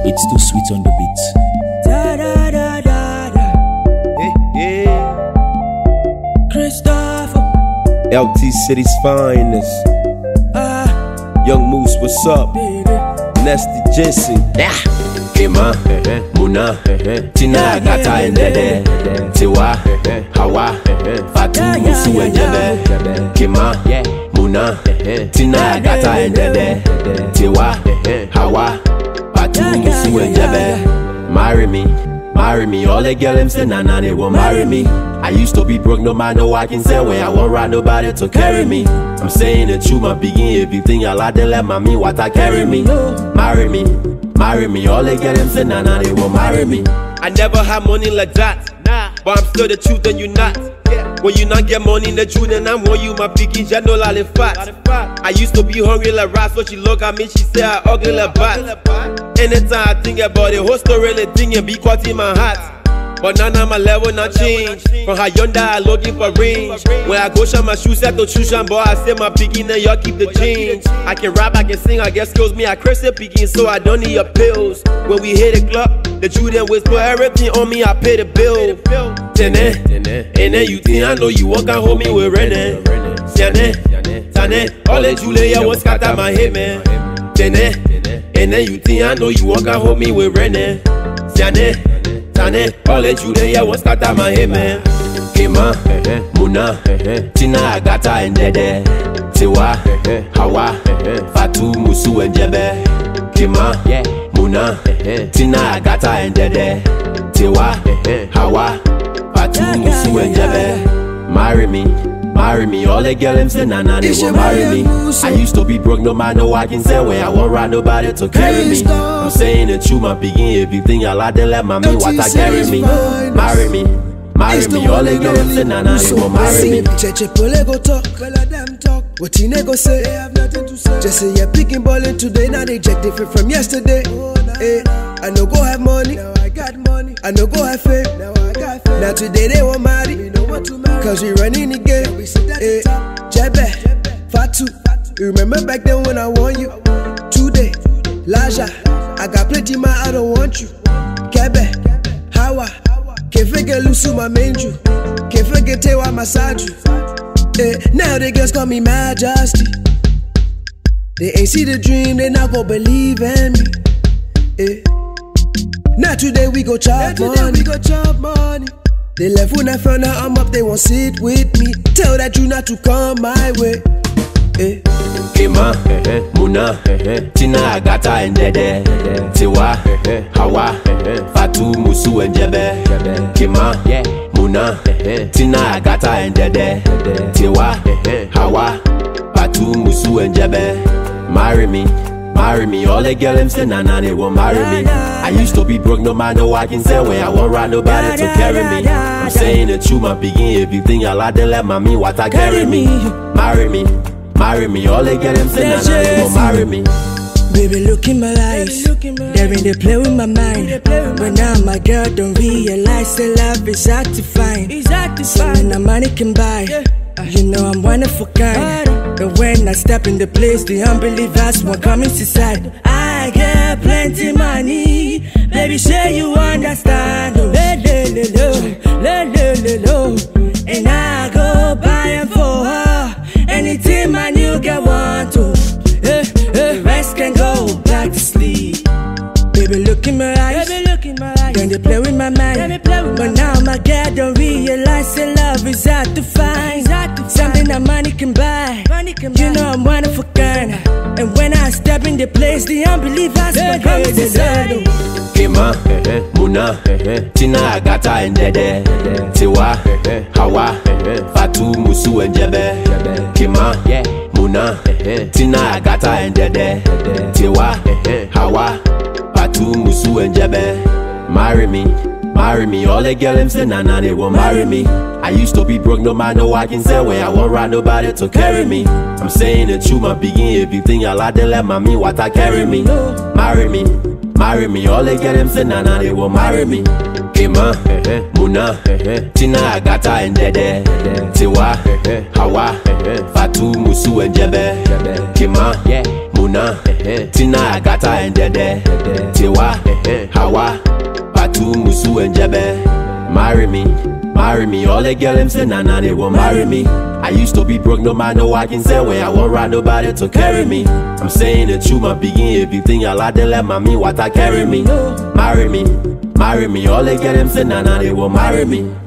It's too sweet on the beat. Da da da da da. Hey, yeah. Christopher. LT City's finest. Young Moose, what's up? Nasty Jensen. Kema, Muna, Tina, Gata, and Dede, Tiwa, Hawa, Fatu, Musu, and Jebe. Kema, Muna, Tina, Gata, and Dede, Tiwa, Hawa, Fatu, Musu, and Jebe. Marry me, all the girls say nah, they won't marry me. I used to be broke, no man know I can say when I won't ride nobody to carry me. I'm saying the truth, my begin everything I like, they let me what I carry me. Marry me, all the girls say nah, they won't marry me. I never had money like that, but I'm still the truth and you not. When you not get money in the truth, then I want you, my biggie, ya know like fat. I used to be hungry like rats, so she look at me, she say I ugly like bat. Anytime I think about it, whole story, the thing and be caught in my heart. But now my level not change. From how yonder I looking for range. When I go shop my shoes at the shoe shop, boy I say my picking and y'all keep the change. I can rap, I can sing, I guess skills me. I curse it picking, so I don't need your pills. When we hit the club, the truth and whisper everything on me, I pay the bill. And then you think I know you walk and hold me with René. Siane, Tane, all the Julia was cut out my head, man. And then you think I know you walk and hold me with René. Siane, Tane, all the Julia was cut out my head, man. Kema, Muna, Tina, Gata, and Dede, Tiwa, Hawa, Fatu, Musu, and Jebe. Kema, Muna, Tina, Gata, and Dede, Tiwa, Hawa, Fatu, Musu, and Jebe. Marry me, all the girls say nah, they won't marry me. I used to be broke, no man know I can say when I won't ride nobody to carry me. I'm saying the truth, my begin everything I like, they let me what I carry me. Marry me, all the girls say nah, they won't marry me. Cheche pole go talk, well them talk. What you go say, they have nothing to say. Just say you're picking ballin' today, now they check different from yesterday. I no go have money, now I got money. I no go have fame, now I got fame. Now today they won't marry, cause we running the game. Jebe, Fatu, you remember back then when I won you? Today, Laja, I got plenty man, I don't want you. Kebe, Hawa, can't forget Lusu, my manju. Can't forget Tewa, Masaju. Now the girls call me Majesty. They ain't see the dream, they not gon' believe in me. Now today we go chop money. They left when I found out I'm up, they won't sit with me. Tell that you not to come my way. Kema, Muna, Tina, Gata, and Dede, Tiwa, Hawa, Fatu, Musu, and Jebe. Kema, Muna, Tina, Gata, and Dede, Tiwa, Hawa, Fatu, Musu, and Jebe. Marry me, all the girls say nah, they won't marry me. I used to be broke, no man know I can say when I won't ride nobody to carry me. I'm saying the truth, my begin everything I like, they let me what I carry me. Marry me, all the girls say nah, they won't marry me. Baby, look in my eyes, they're in the play with my mind. But now my girl don't realize that love is hard to find. Something that money can buy. You know I'm one of a kind. And when I step in the place, the unbelievers won't come inside. I get plenty money, baby, say you understand. And I go buy them for her anything my new girl want to. The rest can go back to sleep. Baby, look in my eyes, then they play with my mind. But now my girl don't realize that love is hard to find. Something that money can buy. You know I'm one of a kind. And when I step in the place, the unbelievers will come inside. Kema, Muna, Tina, Gata, and Dede, Tiwa, Hawa, Fatu, Musu, and Jebe. Kema, Muna, Tina, Gata, and Dede, Tiwa, Hawa, Fatu, Musu, and Jebe. Marry me, all the girls say nah, they won't marry me. I used to be broke, no man know I can say when I won't ride nobody to carry me. I'm saying the truth, my begin everything I like, they let me what I carry me. Marry me, all the girls say nah, they won't marry me. Kema, Muna, Tina, Gata, and Dede, Tiwa, Hawa, Fatu, Musu, and Jebe. Kema, Muna, Tina Agata and Dede, Tiwa, Hawa, Patu Musu and Jebe. Marry me, all the girls say nana they won't marry me. I used to be broke, no man no I can say when I won't ride nobody to carry me. I'm saying the truth, my begin everything I like to let mommy what I carry me. Marry me, all the girls say nana they won't marry me.